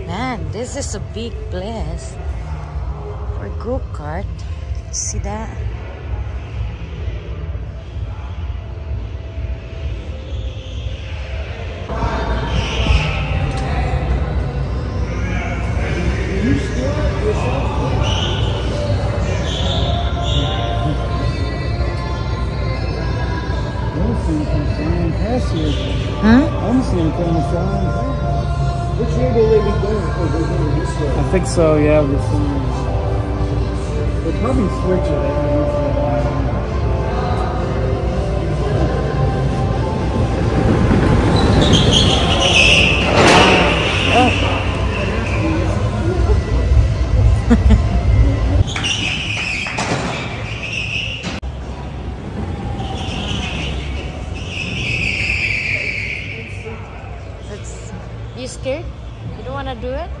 Man, this is a big place for go-kart. See that? I'm seeing coming flying. Which way will they be going? Oh, they're going this way. I think so, yeah. They'll probably switch it every once in a while. You scared? You don't want to do it?